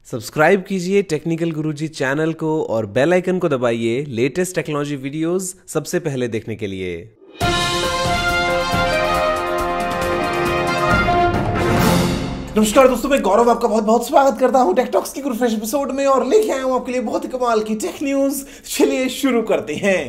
Subscribe कीजिए technical गुरुजी channel को और बेल आइकन को दबाइए लेटेस्ट टेक्नोलॉजी वीडियोस सबसे पहले देखने के लिए। नमस्कार दोस्तों, मैं गौरव आपका बहुत बहुत स्वागत करता हूं टेक टॉक्स की गुरु फ्रेश एपिसोड में और लेके आया हूं आपके लिए बहुत ही कमाल की टेक न्यूज। चलिए शुरू करते हैं।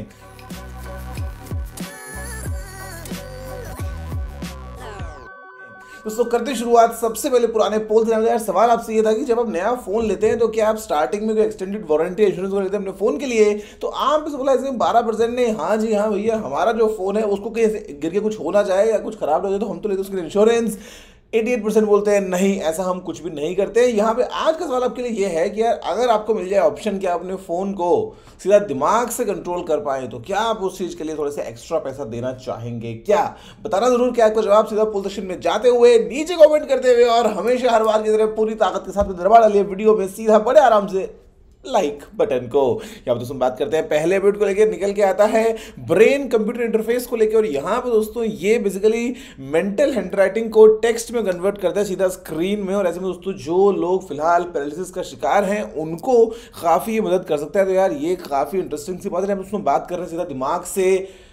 दोस्तों करते शुरुआत सबसे पहले पुराने पोल से। यार सवाल आपसे ये था कि जब आप नया फोन लेते हैं तो क्या आप स्टार्टिंग में कोई एक्सटेंडेड वारंटी इंश्योरेंस लेते हैं अपने फोन के लिए, तो आप बोला इसमें 12% ने हाँ जी हाँ भैया हमारा जो फोन है उसको कहीं गिर के कुछ होना चाहे या कुछ खराब हो जाए तो हम तो लेते उसके इंश्योरेंस। 88% बोलते हैं नहीं, ऐसा हम कुछ भी नहीं करते। यहाँ पे आज का सवाल आपके लिए ये है कि यार अगर आपको मिल जाए ऑप्शन कि आप अपने फोन को सीधा दिमाग से कंट्रोल कर पाए तो क्या आप उस चीज के लिए थोड़े से एक्स्ट्रा पैसा देना चाहेंगे? क्या बताना जरूर क्या आपको जवाब सीधा पोल सेक्शन में जाते हुए नीचे कमेंट करते हुए, और हमेशा हर बार की तरह पूरी ताकत के साथ दरबार डालिए वीडियो में सीधा बड़े आराम से लाइक बटन को। यहाँ पे दोस्तों बात करते हैं पहले अपडेट को लेकर। निकल के आता है ब्रेन कंप्यूटर इंटरफेस को लेकर, और यहाँ पे दोस्तों ये बेसिकली मेंटल हैंडराइटिंग को टेक्स्ट में कन्वर्ट करता है सीधा स्क्रीन में, और ऐसे में दोस्तों जो लोग फिलहाल पैरालिसिस का शिकार हैं उनको काफी ये मदद कर सकता है। तो यार ये काफी इंटरेस्टिंग सी बात है। हम उसमें बात कर रहे हैं सीधा दिमाग से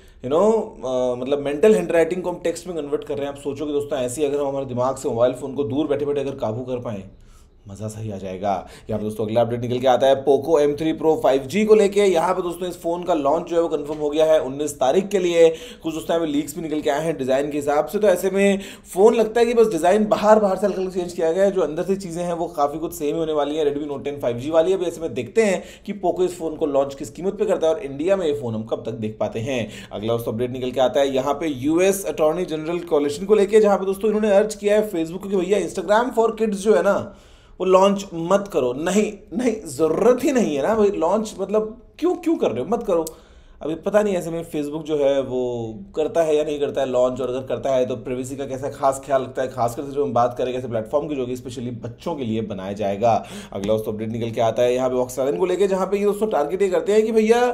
मतलब मेंटल हैंडराइटिंग को हम टेक्स्ट में कन्वर्ट कर रहे हैं। आप सोचोगे दोस्तों ऐसे अगर हम हमारे दिमाग से मोबाइल फोन को दूर बैठे बैठे अगर काबू कर पाए, मजा सही आ जाएगा। यहाँ पे दोस्तों अगला अपडेट निकल के आता है पोको M3 Pro 5G को लेके। यहाँ पे दोस्तों इस फोन का लॉन्च जो है वो कंफर्म हो गया है 19 तारीख के लिए। कुछ दोस्तों में लीक्स भी निकल के आए हैं डिजाइन के हिसाब से, तो ऐसे में फोन लगता है कि बस डिजाइन बाहर से हल्का चेंज किया गया है, जो अंदर से चीजें हैं वो काफी कुछ सेम ही होने वाली है। Redmi Note 10 5G वाली है। ऐसे में देखते हैं कि पोको इस फोन को लॉन्च किस कीमत पे करता है और इंडिया में ये फोन हम कब तक देख पाते हैं। अगला दोस्तों अपडेट निकल के आता है यहाँ पे यूएस अटॉर्नी जनरल कोलिशन को लेकर, जहाँ पे दोस्तों इन्होंने अर्ज किया है फेसबुक की भैया इंस्टाग्राम फॉर किड्स जो है ना वो लॉन्च मत करो। नहीं जरूरत ही नहीं है ना भाई लॉन्च, मतलब क्यों कर रहे हो, मत करो। अभी पता नहीं ऐसे में फेसबुक जो है वो करता है या नहीं करता है लॉन्च, और अगर करता है तो प्राइवेसी का कैसा खास ख्याल रखता है, खासकर जो हम बात करें ऐसे प्लेटफॉर्म की जो कि स्पेशली बच्चों के लिए बनाया जाएगा। अगला दोस्तों अपडेट निकल के आता है यहाँ पे वॉक्सवैगन को लेकर, जहाँ पे ये दोस्तों टारगेट ये करते हैं कि भैया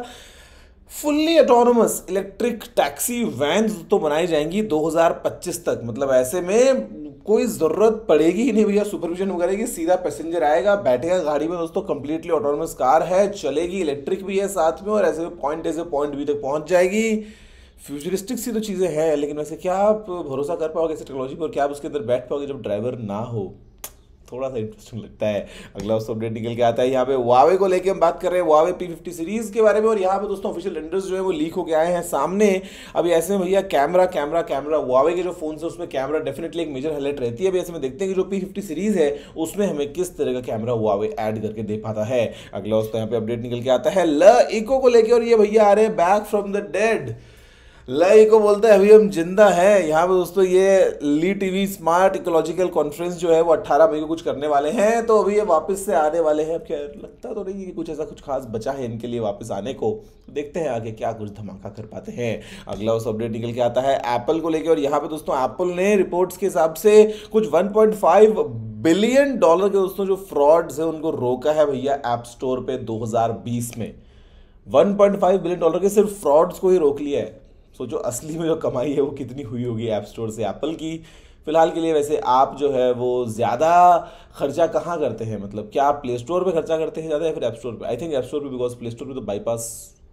fully autonomous electric taxi van तो बनाई जाएंगी 2025 तक। मतलब ऐसे में कोई जरूरत पड़ेगी ही नहीं भैया सुपरविजन वगैरह की, सीधा पैसेंजर आएगा बैठेगा गाड़ी में दोस्तों, कंप्लीटली ऑटोनोमस कार है, चलेगी, इलेक्ट्रिक भी है साथ में, और ऐसे में पॉइंट ए से पॉइंट बी तक पहुंच जाएगी। फ्यूचरिस्टिक सी तो चीजें हैं, लेकिन वैसे क्या आप भरोसा कर पाओगे इस टेक्नोलॉजी पर? क्या आप उसके अंदर बैठ पाओगे जब ड्राइवर ना हो? थोड़ा सा इंटरेस्टिंग लगता है। अगला दोस्तों अपडेट निकल के आता है यहाँ पे Huawei को लेके। हम बात कर रहे हैं Huawei P50 सीरीज के बारे में, और यहाँ पे दोस्तों ऑफिशियल रेंडर्स जो है वो लीक होके आए हैं सामने। अभी ऐसे में भैया कैमरा Huawei के जो फोन है उसमें कैमरा डेफिनेटली एक मेजर हाईलाइट रहती है। अभी ऐसे में देखते हैं कि जो P50 सीरीज है उसमें हमें किस तरह का कैमरा Huawei ऐड करके दे पाता है। अगला दोस्तों यहाँ पे अपडेट निकल के आता है LEECO को लेके, और ये भैया आ रहे हैं back from the dead. LEECO बोलता है अभी हम जिंदा हैं। यहाँ पे दोस्तों ये Le TV smart ecological conference जो है वो 18 मई को कुछ करने वाले हैं, तो अभी ये वापस से आने वाले हैं। अब क्या लगता तो नहीं कि कुछ ऐसा कुछ खास बचा है इनके लिए वापस आने को, तो देखते हैं आगे क्या कुछ धमाका कर पाते हैं। अगला उस अपडेट निकल के आता है एप्पल को लेकर, और यहाँ पे दोस्तों एप्पल ने रिपोर्ट्स के हिसाब से कुछ 1.5 बिलियन डॉलर के दोस्तों जो फ्रॉड्स है उनको रोका है भैया ऐप स्टोर पे 2020 में। 1.5 बिलियन डॉलर के सिर्फ फ्रॉड्स को ही रोक लिया है। सोचो असली में जो कमाई है वो कितनी हुई होगी ऐप स्टोर से एप्पल की। फिलहाल के लिए वैसे आप जो है वो ज़्यादा खर्चा कहाँ करते हैं, मतलब क्या आप प्ले स्टोर पे खर्चा करते हैं ज़्यादा या फिर ऐप स्टोर पे? आई थिंक ऐप स्टोर पे, बिकॉज प्ले स्टोर पे तो बाईपास।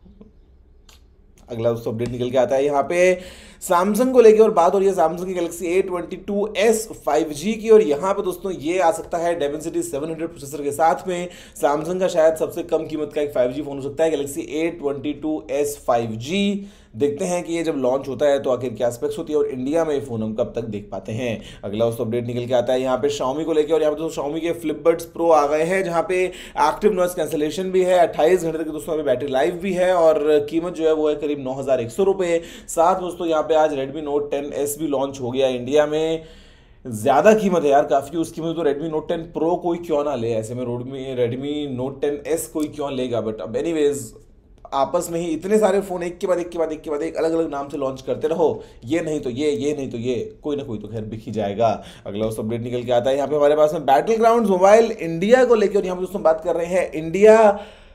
अगला दोस्तों अपडेट निकल के आता है यहाँ पे सैमसंग को लेके, और बात हो रही है सैमसंग की गैलेक्सी A22s 5G की, और यहाँ पे दोस्तों ये आ सकता है Dimensity 700 प्रोसेसर के साथ में। सैमसंग का शायद सबसे कम कीमत का एक 5G फोन हो सकता है गैलेक्सी A22s 5G। देखते हैं कि ये जब लॉन्च होता है तो आखिर क्या स्पेक्स होती है और इंडिया में ये फोन हम कब तक देख पाते हैं। अगला दोस्तों अपडेट निकल के आता है यहाँ पे Xiaomi को लेकर, और यहाँ पे दोस्तों Xiaomi के Flip Buds Pro आ गए हैं, जहाँ पे एक्टिव नॉइस कैंसिलेशन भी है, 28 घंटे तक दोस्तों बैटरी लाइफ भी है, और कीमत जो है वो है करीब 9100 रुपये। साथ दोस्तों यहाँ पे आज Redmi Note 10s भी लॉन्च हो गया इंडिया में। ज्यादा कीमत है यार काफी, उस कीमत तो Redmi Note 10 Pro कोई क्यों ना ले, ऐसे में Redmi Note 10s कोई क्यों लेगा। बट अब एनीवेज आपस में ही इतने सारे फोन एक के बाद एक अलग अलग नाम से लॉन्च करते रहो, ये नहीं तो ये नहीं तो ये, कोई ना कोई तो खैर बिक ही जाएगा। अगला उस अपडेट निकल के आता है यहाँ पे हमारे पास में बैटल ग्राउंड्स मोबाइल इंडिया को लेकर, और यहाँ पे दोस्तों बात कर रहे हैं इंडिया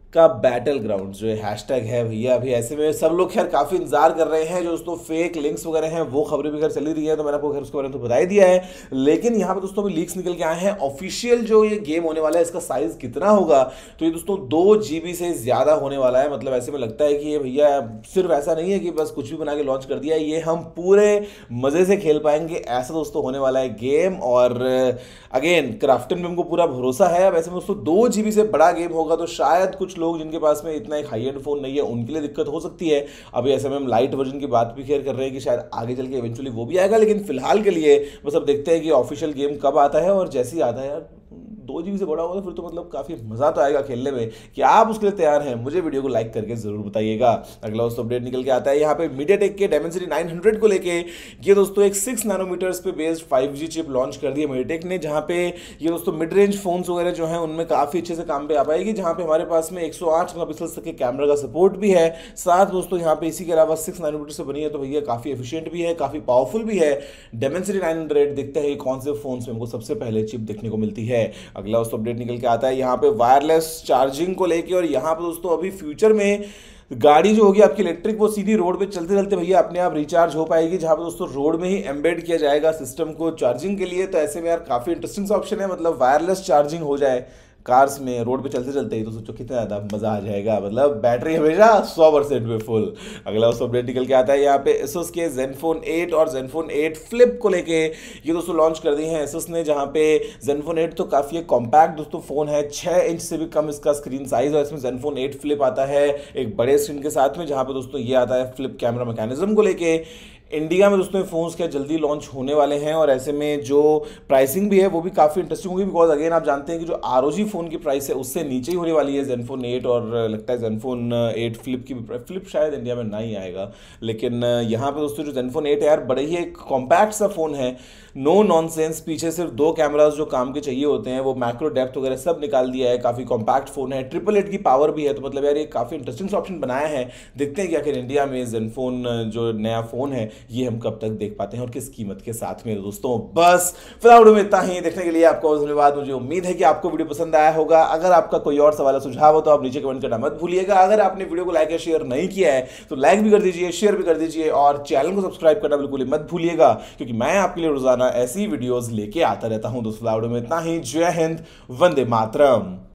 का बैटल ग्राउंड जो है हैशटैग है भैया, अभी ऐसे में सब लोग खैर काफी इंतजार कर रहे हैं। जो दोस्तों फेक लिंक्स वगैरह हैं वो खबरें भी खैर चली रही है, तो मैंने आपको खैर उसके बारे में तो बता ही दिया है। लेकिन यहाँ पे दोस्तों अभी लीक्स निकल के आए हैं ऑफिशियल जो ये गेम होने वाला है इसका साइज कितना होगा, तो ये दोस्तों 2 GB से ज्यादा होने वाला है। मतलब ऐसे में लगता है कि ये भैया सिर्फ ऐसा नहीं है कि बस कुछ भी बना के लॉन्च कर दिया, ये हम पूरे मजे से खेल पाएंगे, ऐसा दोस्तों होने वाला है गेम। और अगेन क्राफ्टन में हमको पूरा भरोसा है। अब ऐसे में दोस्तों 2 GB से बड़ा गेम होगा तो शायद कुछ लोग जिनके पास में इतना एक हाई एंड फोन नहीं है उनके लिए दिक्कत हो सकती है। अभी ऐसे में हम लाइट वर्जन की बात भी शेयर कर रहे हैं कि शायद आगे चल के इवेंचुअली वो भी आएगा, लेकिन फिलहाल के लिए बस अब देखते हैं कि ऑफिशियल गेम कब आता है। और जैसे ही आता है यार 2 GB से बड़ा होगा फिर तो मतलब काफी मजा तो आएगा खेलने में। कि आप उसके लिए तैयार हैं मुझे वीडियो को लाइक करके जरूर बताइएगा। अगला दोस्तों अपडेट निकल के आता है यहाँ पे मीडियाटेक के डायमेंसिटी 900 को लेके। ये दोस्तों एक 6 नैनोमीटर्स पे बेस्ड 5G चिप लॉन्च कर दी है मीडियाटेक ने, जहाँ पे ये दोस्तों मिड रेंज फोन्स वगैरह जो है उनमें काफी अच्छे से काम पे आ पाएगी, जहाँ पे हमारे पास में 108 मेगापिक्सल तक के कैमरा का सपोर्ट भी है। साथ दोस्तों यहाँ पे इसी के अलावा 6 नैनोमीटर से बनी है तो भैया काफी एफिशिएंट भी है, काफी पावरफुल भी है। डायमेंसिटी 900 देखते हैं कौन से फोन में हमको सबसे पहले चिप देखने को मिलती है। अगला दोस्तों अपडेट निकल के आता है यहाँ पे वायरलेस चार्जिंग को लेके। और यहाँ पे दोस्तों अभी फ्यूचर में गाड़ी जो होगी आपकी इलेक्ट्रिक वो सीधी रोड पे चलते चलते भैया अपने आप रिचार्ज हो पाएगी, जहां पे दोस्तों रोड में ही एम्बेड किया जाएगा सिस्टम को चार्जिंग के लिए। तो ऐसे में यार काफी इंटरेस्टिंग सा ऑप्शन है, मतलब वायरलेस चार्जिंग हो जाए कार्स में रोड पे चलते चलते ही, तो सोचो कितना ज़्यादा मज़ा आ जाएगा। मतलब बैटरी हमेशा 100% में फुल। अगला उस अपडेट निकल के आता है यहाँ पे एसोस के Zenfone 8 और Zenfone 8 Flip को लेके। ये दोस्तों लॉन्च कर दी है एसोस ने, जहाँ पे Zenfone 8 तो काफ़ी एक कॉम्पैक्ट दोस्तों फ़ोन है, 6 इंच से भी कम इसका स्क्रीन साइज। और इसमें Zenfone 8 Flip आता है एक बड़े स्क्रीन के साथ में, जहाँ पे दोस्तों ये आता है फ्लिप कैमरा मैकेनिज्म को लेके। इंडिया में दोस्तों फोन्स क्या जल्दी लॉन्च होने वाले हैं, और ऐसे में जो प्राइसिंग भी है वो भी काफ़ी इंटरेस्टिंग होगी, बिकॉज अगेन आप जानते हैं कि जो ROG फ़ोन की प्राइस है उससे नीचे ही होने वाली है Zenfone 8। और लगता है Zenfone 8 Flip की भी, फ्लिप शायद इंडिया में नहीं आएगा, लेकिन यहाँ पे दोस्तों जो Zenfone 8 है यार बड़े ही एक कॉम्पैक्ट सा फ़ोन है, नो नॉनसेंस। पीछे सिर्फ 2 कैमराज जो काम के चाहिए होते हैं, वो मैक्रो डेप्थ वगैरह सब निकाल दिया है, काफ़ी कॉम्पैक्ट फ़ोन है, 888 की पावर भी है। तो मतलब यार ये काफ़ी इंटरेस्टिंग सा ऑप्शन बनाया है। देखते हैं कि आखिर इंडिया में Zenfone जो नया फ़ोन है ये हम कब तक देख पाते हैं और किस कीमत के साथ में। दोस्तों बस फिलहाल वीडियो में इतना ही। देखने के लिए आपको धन्यवाद। मुझे उम्मीद है कि आपको वीडियो पसंद आया होगा। अगर आपका कोई और सवाल या सुझाव हो तो आप नीचे कमेंट करना मत भूलिएगा। अगर आपने वीडियो को लाइक या शेयर नहीं किया है तो लाइक भी कर दीजिए, शेयर भी कर दीजिए, और चैनल को सब्सक्राइब करना बिल्कुल ही मत भूलिएगा, क्योंकि मैं आपके लिए रोजाना ऐसी वीडियोस लेके आता रहता हूं। दोस्तों वीडियो में इतना ही। जय हिंद, वंदे मातरम।